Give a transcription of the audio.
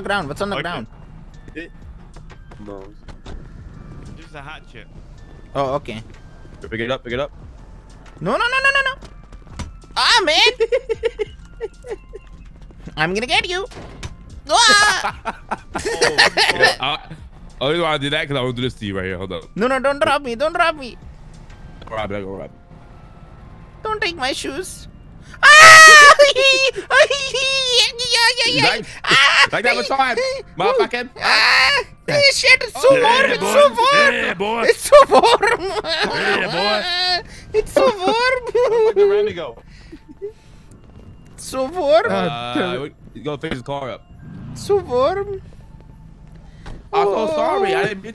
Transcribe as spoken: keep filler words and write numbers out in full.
ground? What's on the Okay. ground? No. Just a hot chip. Oh, okay. Pick it up, pick it up. No, no, no, no, no, no. Ah, man. I'm gonna get you. Ah! Yeah, I, only reason why I did that because I want to do this to you right here. Hold up. No, no, don't drop me. Don't drop me. All right, back, all right. Don't take my shoes. Ah! You like, like that one time, motherfucker. Ah! Shit, it's so Yeah, warm. It's boy. so warm. Yeah, boy. It's so warm. Yeah, It's so warm. Where'd Randy go? So warm. Uh, you go fix his car up. So warm. I'm so sorry. I didn't mean